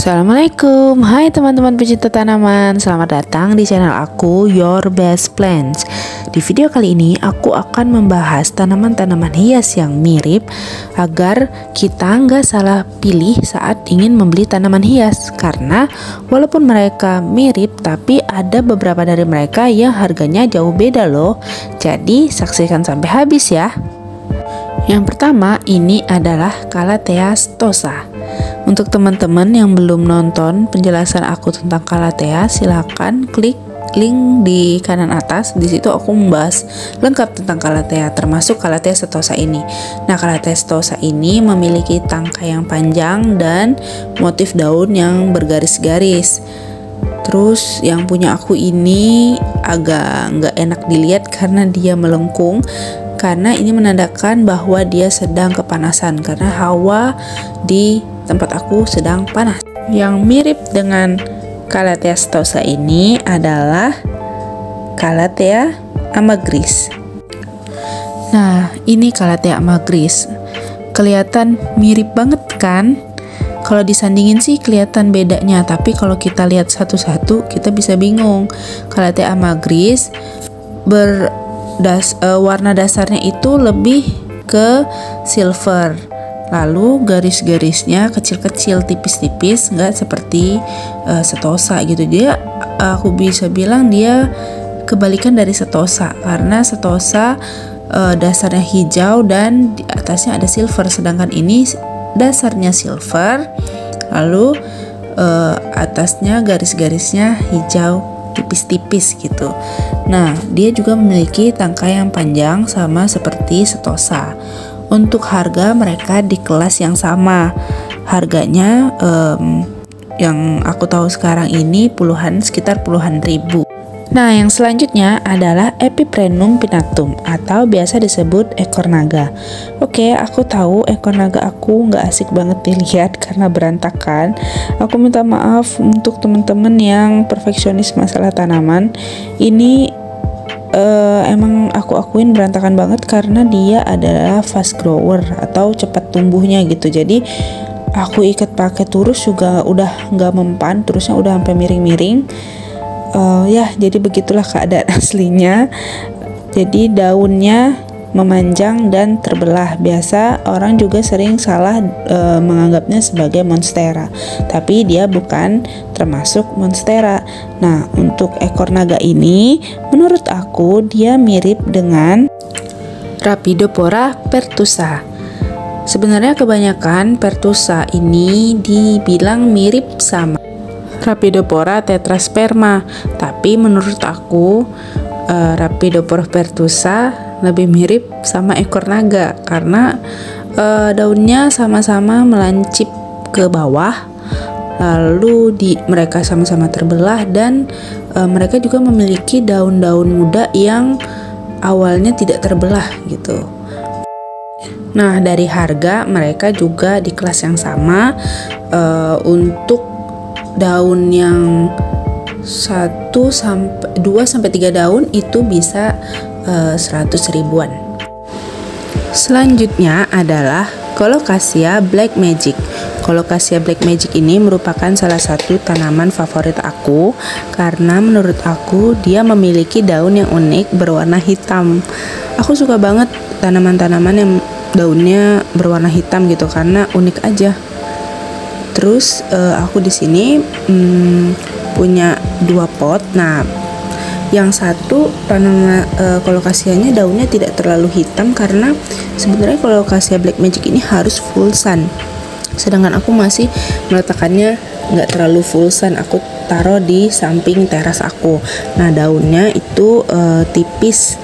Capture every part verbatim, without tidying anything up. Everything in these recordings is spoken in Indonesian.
Assalamualaikum, hai teman-teman pecinta tanaman. Selamat datang di channel aku, Your Best Plants. Di video kali ini aku akan membahas tanaman-tanaman hias yang mirip agar kita nggak salah pilih saat ingin membeli tanaman hias. Karena walaupun mereka mirip, tapi ada beberapa dari mereka yang harganya jauh beda loh. Jadi saksikan sampai habis ya. Yang pertama ini adalah Calathea stosa. Untuk teman-teman yang belum nonton penjelasan aku tentang Calathea, silahkan klik link di kanan atas. Di situ aku membahas lengkap tentang Calathea, termasuk Calathea stosa ini. Nah, Calathea stosa ini memiliki tangkai yang panjang dan motif daun yang bergaris-garis. Terus yang punya aku ini agak nggak enak dilihat karena dia melengkung, karena ini menandakan bahwa dia sedang kepanasan karena hawa di tempat aku sedang panas. Yang mirip dengan Calathea stosa ini adalah Calathea amagris. Nah, ini Calathea amagris. Kelihatan mirip banget kan? Kalau disandingin sih kelihatan bedanya, tapi kalau kita lihat satu-satu kita bisa bingung. Calathea amagris berdas uh, warna dasarnya itu lebih ke silver. Lalu garis-garisnya kecil-kecil, tipis-tipis, nggak seperti uh, stosa gitu. Dia, aku bisa bilang dia kebalikan dari stosa, karena stosa uh, dasarnya hijau dan di atasnya ada silver, sedangkan ini dasarnya silver, lalu uh, atasnya garis-garisnya hijau tipis-tipis gitu. Nah, dia juga memiliki tangkai yang panjang sama seperti stosa. Untuk harga mereka di kelas yang sama. Harganya um, yang aku tahu sekarang ini puluhan, sekitar puluhan ribu. Nah, yang selanjutnya adalah Epiprenum pinnatum atau biasa disebut ekor naga. Oke, aku tahu ekor naga aku nggak asik banget dilihat karena berantakan. Aku minta maaf untuk teman-teman yang perfeksionis masalah tanaman. Ini Uh, emang aku akuin berantakan banget karena dia adalah fast grower atau cepat tumbuhnya gitu. Jadi aku ikat pakai turus juga udah nggak mempan, terusnya udah sampai miring-miring. Uh, ya jadi begitulah keadaan aslinya. Jadi daunnya memanjang dan terbelah. Biasa orang juga sering salah e, menganggapnya sebagai monstera, tapi dia bukan termasuk monstera. Nah, untuk ekor naga ini menurut aku dia mirip dengan Rhapidopora pertusa. Sebenarnya kebanyakan pertusa ini dibilang mirip sama Rhapidopora tetrasperma, tapi menurut aku e, Rhapidopora pertusa lebih mirip sama ekor naga karena e, daunnya sama-sama melancip ke bawah, lalu di mereka sama-sama terbelah, dan e, mereka juga memiliki daun-daun muda yang awalnya tidak terbelah gitu. Nah, dari harga mereka juga di kelas yang sama. E, untuk daun yang satu sampai dua sampai tiga daun itu bisa uh, seratus ribuan. Selanjutnya adalah Colocasia Black Magic. Colocasia Black Magic ini merupakan salah satu tanaman favorit aku karena menurut aku dia memiliki daun yang unik berwarna hitam. Aku suka banget tanaman-tanaman yang daunnya berwarna hitam gitu karena unik aja. Terus uh, aku di sini hmm, punya dua pot. Nah, yang satu tanaman uh, Colocasianya daunnya tidak terlalu hitam karena sebenarnya Colocasia Black Magic ini harus full sun. Sedangkan aku masih meletakkannya nggak terlalu full sun. Aku taruh di samping teras aku. Nah, daunnya itu uh, tipis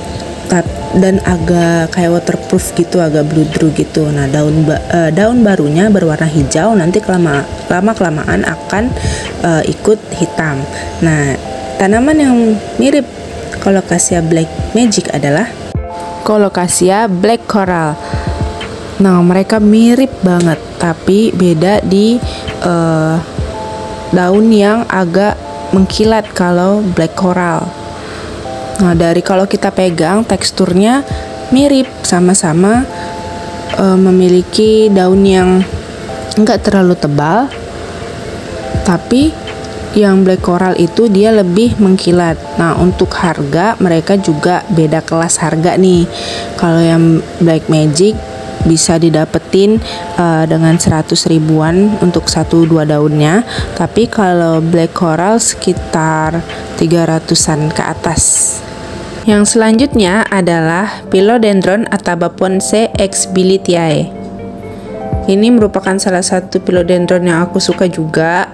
dan agak kayak waterproof gitu, agak bludru gitu. Nah, daun ba uh, daun barunya berwarna hijau, nanti kelama lama kelamaan akan uh, ikut hitam. Nah, tanaman yang mirip Colocasia Black Magic adalah Colocasia Black Coral. Nah, mereka mirip banget, tapi beda di uh, daun yang agak mengkilat kalau Black Coral. Nah, dari kalau kita pegang teksturnya mirip, sama-sama e, memiliki daun yang enggak terlalu tebal, Tapi yang black coral itu dia lebih mengkilat. Nah, untuk harga mereka juga beda kelas harga nih. Kalau yang black magic bisa didapetin uh, dengan seratus ribuan untuk satu dua daunnya, tapi kalau black coral sekitar tiga ratusan ke atas. Yang selanjutnya adalah Philodendron Atabaponce X Bilitiae. Ini merupakan salah satu philodendron yang aku suka juga.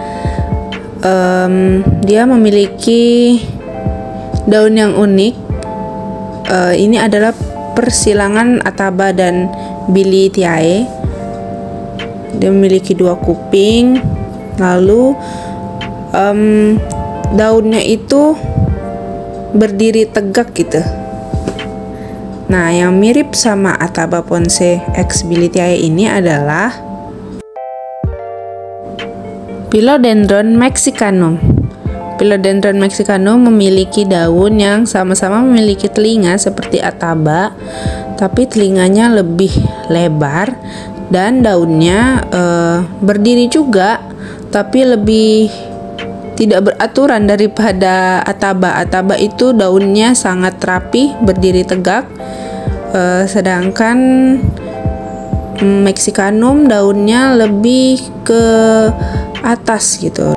Um, dia memiliki daun yang unik. Uh, ini adalah persilangan Ataba dan Bilitiae. Dia memiliki dua kuping, lalu um, daunnya itu berdiri tegak gitu. Nah, yang mirip sama Atabaponce X Bilitiae ini adalah Philodendron mexicanum. Philodendron mexicanum memiliki daun yang sama-sama memiliki telinga seperti Ataba, tapi telinganya lebih lebar dan daunnya eh, berdiri juga, tapi lebih tidak beraturan daripada Ataba. Ataba itu daunnya sangat rapi, berdiri tegak, eh, sedangkan mexicanum daunnya lebih ke atas gitu.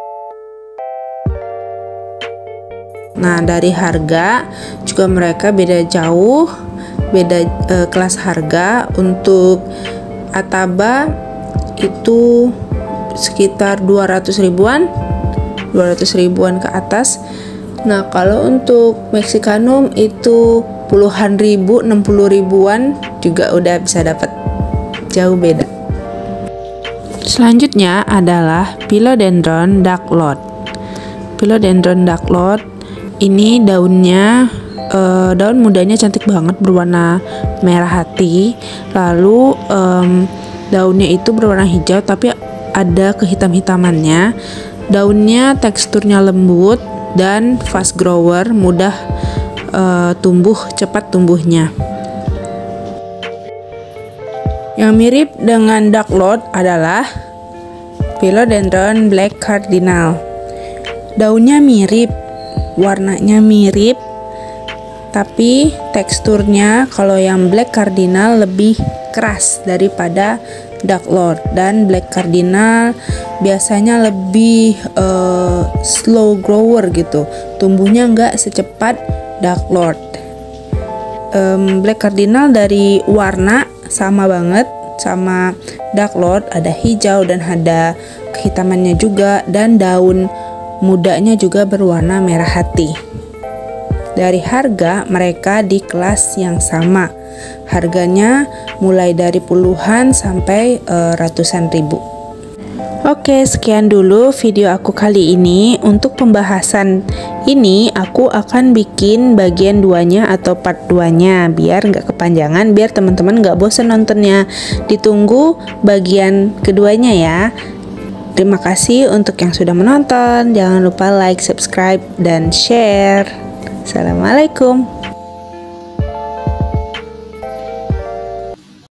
Nah, dari harga juga mereka beda jauh, beda e, kelas harga. Untuk Ataba itu sekitar dua ratus ribuan, dua ratus ribuan ke atas. Nah, kalau untuk mexicanum itu puluhan ribu, enam puluh ribuan juga udah bisa dapat. Jauh beda. Selanjutnya adalah Philodendron Ducklord. Philodendron Ducklord ini daunnya uh, daun mudanya cantik banget, berwarna merah hati. Lalu um, daunnya itu berwarna hijau tapi ada kehitam-hitamannya. Daunnya teksturnya lembut dan fast grower, mudah uh, tumbuh, cepat tumbuhnya. Yang mirip dengan Ducklord adalah Philodendron Black Cardinal. Daunnya mirip, warnanya mirip, tapi teksturnya kalau yang Black Cardinal lebih keras daripada Ducklord, dan Black Cardinal biasanya lebih uh, slow grower gitu, tumbuhnya nggak secepat Ducklord. Um, Black Cardinal dari warna sama banget sama Ducklord, ada hijau dan ada kehitamannya juga, dan daun mudanya juga berwarna merah hati. Dari harga mereka di kelas yang sama, harganya mulai dari puluhan sampai uh, ratusan ribu. Oke, sekian dulu video aku kali ini. Untuk pembahasan ini aku akan bikin bagian duanya atau part duanya biar nggak kepanjangan, biar teman-teman nggak bosen nontonnya. Ditunggu bagian keduanya ya. Terima kasih untuk yang sudah menonton. Jangan lupa like, subscribe, dan share. Assalamualaikum.